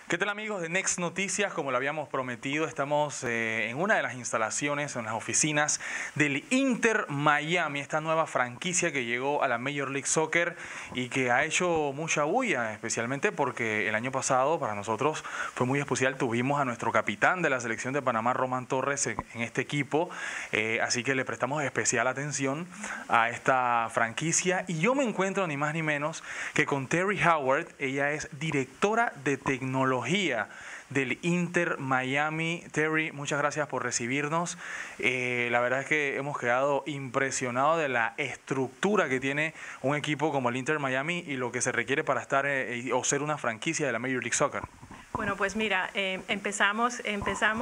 ¿Qué tal, amigos de Next Noticias? Como lo habíamos prometido, estamos en una de las instalaciones, en las oficinas del Inter Miami, esta nueva franquicia que llegó a la Major League Soccer y que ha hecho mucha bulla, especialmente porque el año pasado para nosotros fue muy especial. Tuvimos a nuestro capitán de la selección de Panamá, Román Torres, en este equipo, así que le prestamos especial atención a esta franquicia. Y yo me encuentro ni más ni menos que con Terry Howard. Ella es directora de tecnología del Inter Miami. Terry, muchas gracias por recibirnos. La verdad es que hemos quedado impresionados de la estructura que tiene un equipo como el Inter Miami y lo que se requiere para estar o ser una franquicia de la Major League Soccer. Bueno, pues mira, empezamos el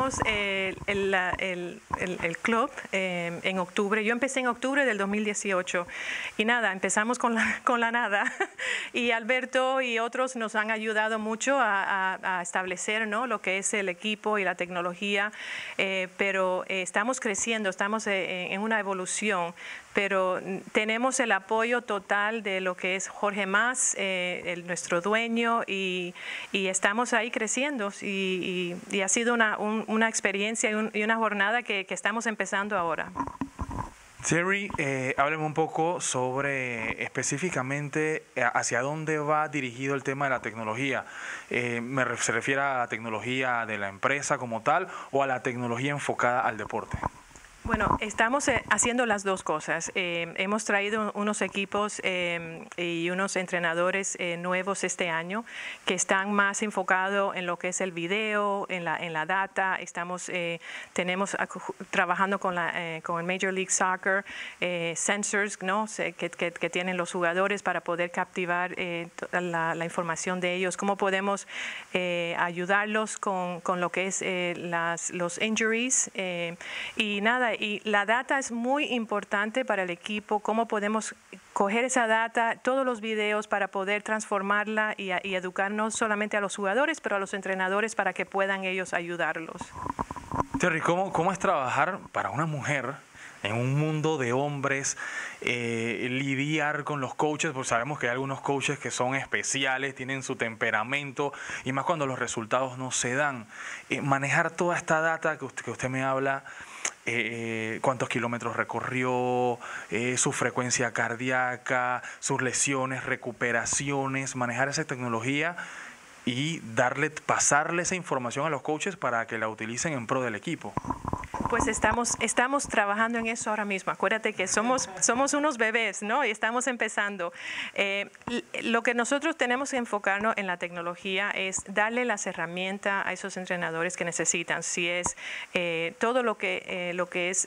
club en octubre. Yo empecé en octubre del 2018 y nada, empezamos con la nada. Y Alberto y otros nos han ayudado mucho a establecer, ¿no?, lo que es el equipo y la tecnología, pero estamos creciendo, estamos en una evolución. Pero tenemos el apoyo total de lo que es Jorge Mas, nuestro dueño, y estamos ahí creciendo y ha sido una experiencia y una jornada que estamos empezando ahora. Terry, hábleme un poco sobre específicamente hacia dónde va dirigido el tema de la tecnología. ¿Se refiere a la tecnología de la empresa como tal o a la tecnología enfocada al deporte? Bueno, estamos haciendo las dos cosas. Hemos traído unos equipos y unos entrenadores nuevos este año que están más enfocados en lo que es el video, en la data. Tenemos trabajando con el Major League Soccer, sensors, ¿no?, que tienen los jugadores para poder capturar la información de ellos. Cómo podemos ayudarlos con lo que es los injuries y nada. Y la data es muy importante para el equipo, cómo podemos coger esa data, todos los videos para poder transformarla y educar no solamente a los jugadores, pero a los entrenadores para que puedan ellos ayudarlos. Terry, ¿cómo es trabajar para una mujer en un mundo de hombres, lidiar con los coaches? Porque sabemos que hay algunos coaches que son especiales, tienen su temperamento, y más cuando los resultados no se dan. Manejar toda esta data que usted me habla, cuántos kilómetros recorrió, su frecuencia cardíaca, sus lesiones, recuperaciones, manejar esa tecnología y pasarle esa información a los coaches para que la utilicen en pro del equipo. Pues estamos trabajando en eso ahora mismo. Acuérdate que somos unos bebés, ¿no? Y estamos empezando. Lo que nosotros tenemos que enfocarnos en la tecnología es darle las herramientas a esos entrenadores que necesitan. Si es todo lo que es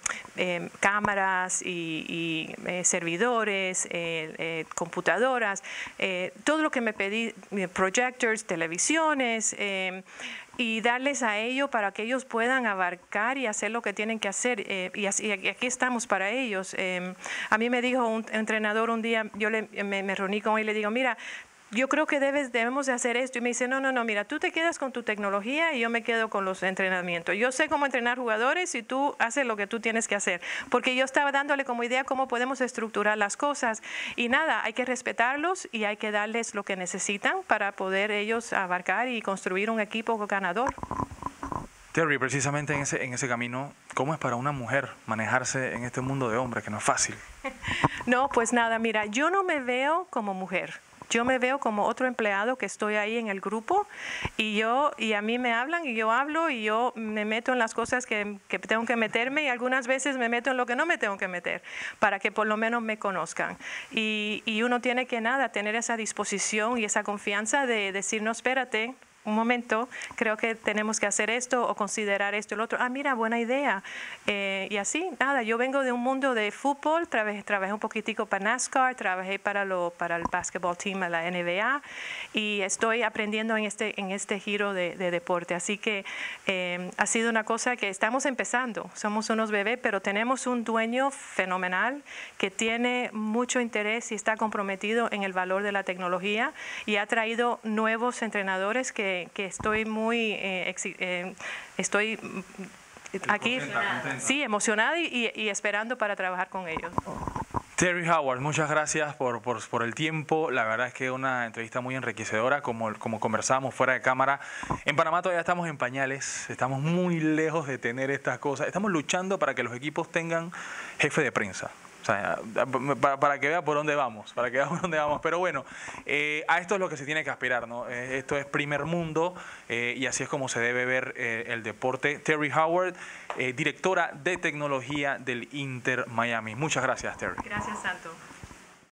cámaras y servidores, computadoras, todo lo que me pedí, projectors, televisiones, y darles a ellos para que ellos puedan abarcar y hacer lo que tienen que hacer. Y aquí estamos para ellos. A mí me dijo un entrenador un día, yo me reuní con él y le digo, mira, yo creo que debemos de hacer esto. Y me dice, no, mira, tú te quedas con tu tecnología y yo me quedo con los entrenamientos. Yo sé cómo entrenar jugadores y tú haces lo que tú tienes que hacer. Porque yo estaba dándole como idea cómo podemos estructurar las cosas. Y nada, hay que respetarlos y hay que darles lo que necesitan para poder ellos abarcar y construir un equipo ganador. Terry, precisamente en ese camino, ¿cómo es para una mujer manejarse en este mundo de hombres, que no es fácil? No, pues nada, mira, yo no me veo como mujer. Yo me veo como otro empleado que estoy ahí en el grupo y a mí me hablan y yo hablo y yo me meto en las cosas que tengo que meterme y algunas veces me meto en lo que no me tengo que meter para que por lo menos me conozcan. Y uno tiene que tener esa disposición y esa confianza de decir, no, espérate, un momento, creo que tenemos que hacer esto o considerar esto y lo otro. Ah, mira, buena idea. Y así, nada, yo vengo de un mundo de fútbol, trabajé un poquitico para NASCAR, trabajé para el basketball team, la NBA, y estoy aprendiendo en este giro de deporte. Así que ha sido una cosa que estamos empezando. Somos unos bebés, pero tenemos un dueño fenomenal que tiene mucho interés y está comprometido en el valor de la tecnología y ha traído nuevos entrenadores que estoy muy estoy aquí, sí, emocionada y esperando para trabajar con ellos. Terry Howard, muchas gracias por el tiempo. La verdad es que una entrevista muy enriquecedora, como conversábamos fuera de cámara. En Panamá todavía estamos en pañales, estamos muy lejos de tener estas cosas. Estamos luchando para que los equipos tengan jefe de prensa. O sea, para que vea por dónde vamos, Pero bueno, a esto es lo que se tiene que aspirar, ¿no? Esto es primer mundo y así es como se debe ver el deporte. Terry Howard, directora de tecnología del Inter Miami. Muchas gracias, Terry. Gracias, Santo.